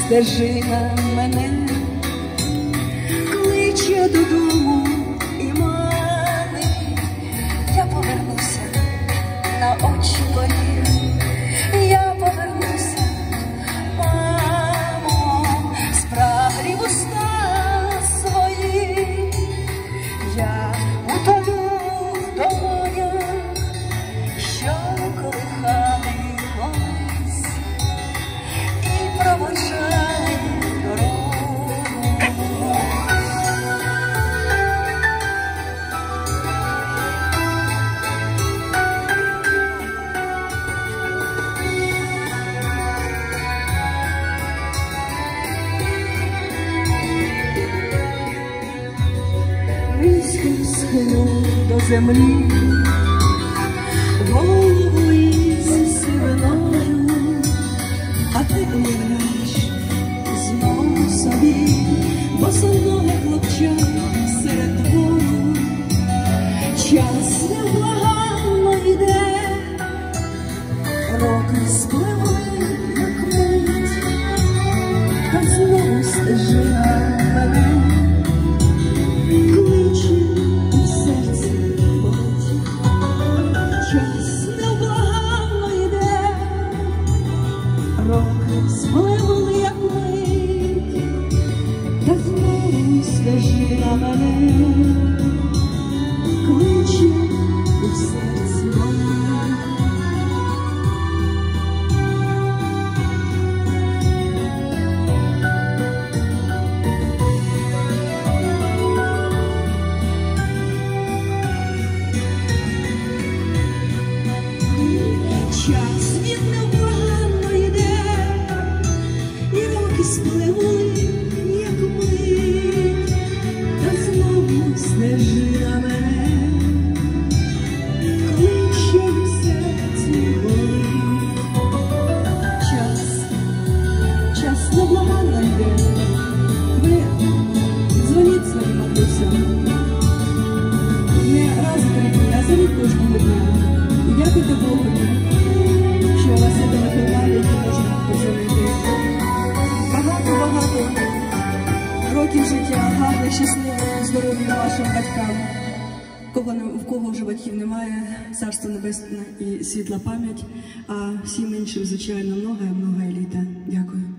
стежина мене кличе додому і манить. Я повернуся на очі твої, я повернуся, мамо, спраглі уста свої. Я утонув в долонях, що кохали колись і проводжали дорогу. Низько схилю до землі голову із сивиною, а ти уявляєш знову собі босоноге хлопча серед двору. Час невблаганно йде, роки спливли, як мить, та знову стежина мене кличе у серці болить. Час невблаганно йде, роки спливли, як мить, та знову стежина мене кличе у серці болить. Час він невблаганно йде, і роки спливли, як мить, та знову стежина мене кличе в серці болить. Час невблаганно йде, ви дзвоніть своїм матусям не раз у 3 дні, а дзвоніть кожного дня. І дякуйте Богу, що у вас є телефонами, які можна позвонити. Багато-багато років життя, гарних, щасливих, здоров'я вашим батькам. В кого вже батьків немає, царство небесне і світла пам'ять, а всім іншим, звичайно, много літа. Дякую.